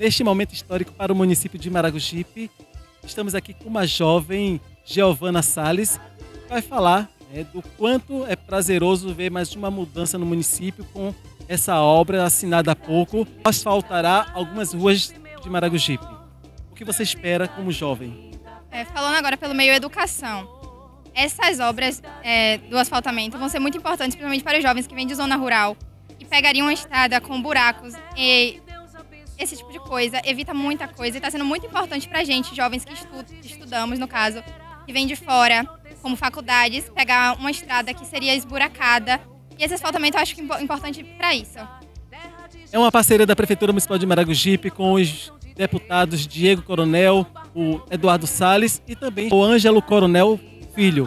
neste momento histórico para o município de Maragogipe. Estamos aqui com uma jovem, Giovana Salles, que vai falar do quanto é prazeroso ver mais uma mudança no município com essa obra assinada há pouco. Asfaltará algumas ruas de Maragogipe. O que você espera como jovem? Falando agora pelo meio educação, essas obras do asfaltamento vão ser muito importantes, principalmente para os jovens que vêm de zona rural e pegariam uma estrada com buracos e esse tipo de coisa, evita muita coisa e está sendo muito importante para a gente, jovens que estudamos, no caso, que vêm de fora, como faculdades, pegar uma estrada que seria esburacada. E esse asfaltamento eu acho que é importante para isso. É uma parceria da Prefeitura Municipal de Maragogipe com os deputados Diego Coronel, o Eduardo Salles e também o Ângelo Coronel Filho.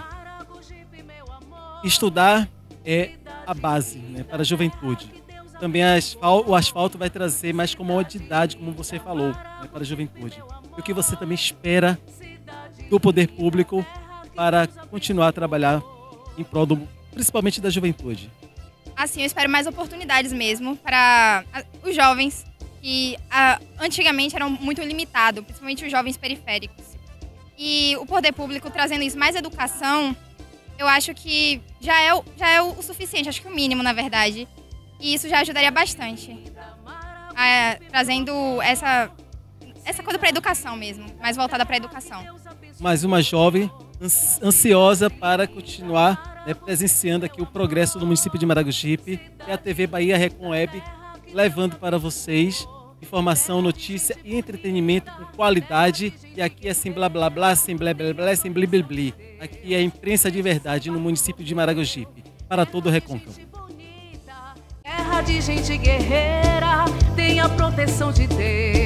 Estudar é a base, para a juventude. Também o asfalto vai trazer mais comodidade, como você falou, para a juventude. E o que você também espera do poder público para continuar a trabalhar em prol principalmente da juventude? Assim, eu espero mais oportunidades mesmo para os jovens que antigamente eram muito limitados, principalmente os jovens periféricos. E o poder público trazendo isso, mais educação, eu acho que já é o suficiente, acho que o mínimo, na verdade. E isso já ajudaria bastante, trazendo essa coisa para a educação mesmo, mais voltada para a educação. Mais uma jovem ansiosa para continuar presenciando aqui o progresso do município de Maragogipe, e a TV Bahia Recon Web levando para vocês informação, notícia e entretenimento com qualidade. E aqui é sem blá blá blá, sem blá blá blá, sem bli bli bli. Aqui é a imprensa de verdade no município de Maragogipe, para todo o Recôncavo. Terra de gente guerreira, tem a proteção de Deus.